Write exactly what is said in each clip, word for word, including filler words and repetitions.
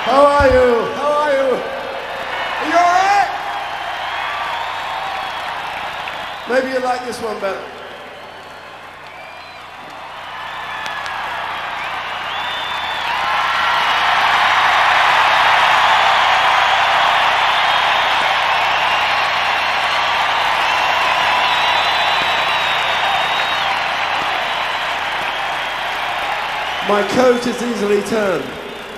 How are you? How are you? Are you alright? Maybe you like this one better. My coat is easily turned.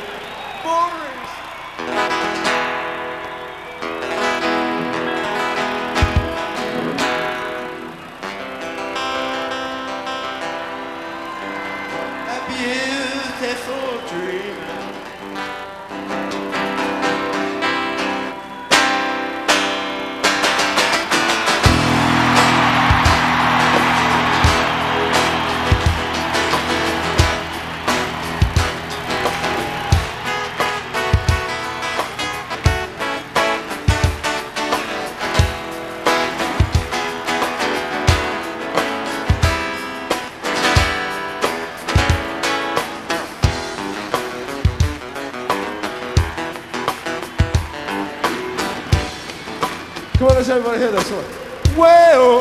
Come on, let's everybody hear this one. Well,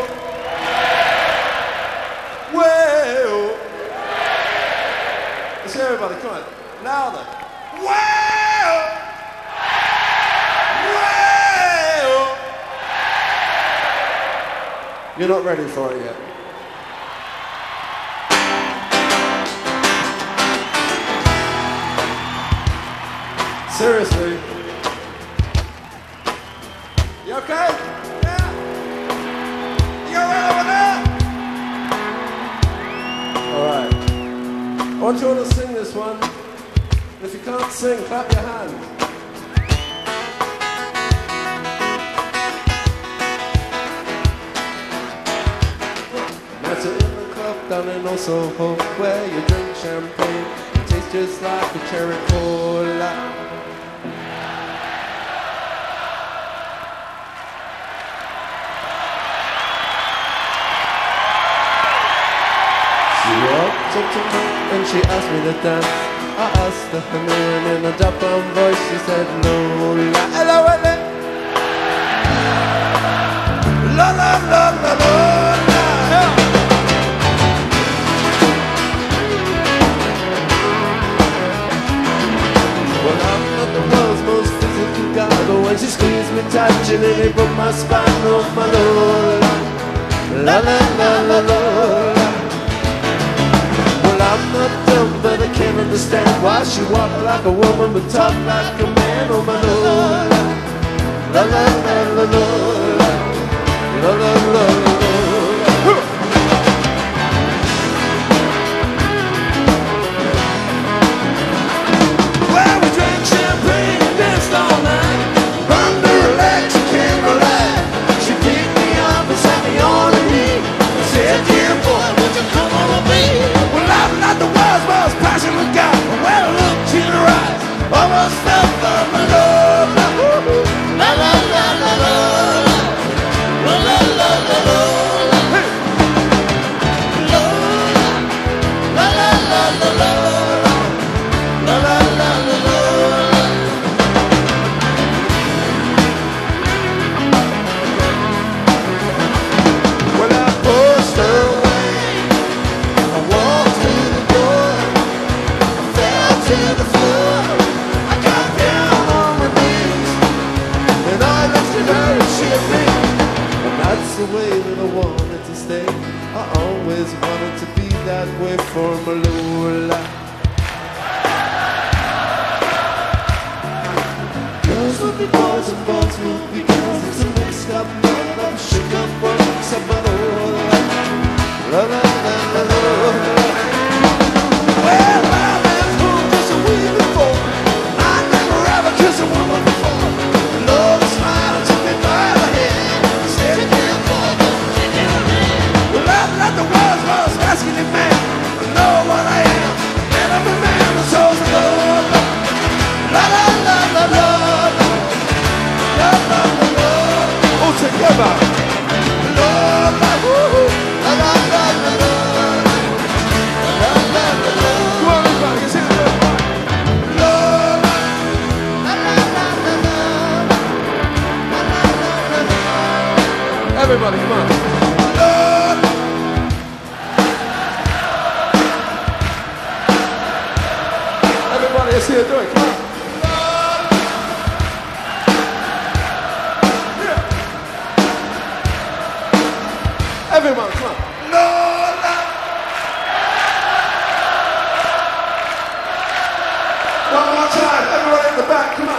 well. Let's hear everybody, come on. Louder. Well, well. You're not ready for it yet. Seriously. You okay? Yeah. You alright over there? Alright. I want you all to sing this one. And if you can't sing, clap your hands. Met her in the club down in Old Soho, where you drink champagne. It tastes just like a cherry cola. Up to me and she asked me to dance. I asked her her name in a drop-down voice. She said Lola. Hello, hello. La la la la Lola. Well, I'm not the world's most physical guy, but when she squeezed me tight, she nearly broke my spine. Oh, my Lola. La la la la Lola. I'm not dumb, but I can't understand why she walk like a woman but talk like a man. Oh my Lord, la la la la la la la la la. Well, we drank champagne and danced all night under electric candlelight. She picked me up and sat me on her knee and said, "Dear boy, would you come on with me?" I'm not the world's most passionate guy, but when I looked in her eyes, almost fell for my love. La la la la la la la la la la. Hey. La la la la la la la la la la. When I pushed her away, I walked through the door, I fell to the floor, I got down on my knees, and I looked at her and she at me. And that's the way that I wanted to stay. I always wanted to be that way for my Lola. Girls will be boys and boys will be girls. It's a mixed up mind, I'm shook up one, except my Lola. La la la la la. Well, I've been fooled just a wee before. I never ever kissed a woman before. The Lord smiled and took me by the hand and said, "Dear boy, don't you get a man." Well, I'm not the world's most masculine man. I know what I am, and I'm a man who shows the Lord. La la la la la la la la la. All together. La la woo la la la la la. Everybody, come on. Lord. Everybody, let's hear it do it. Come on. Lord. Yeah. Everyone, come on. Lord. One more time. Everybody in the back, come on.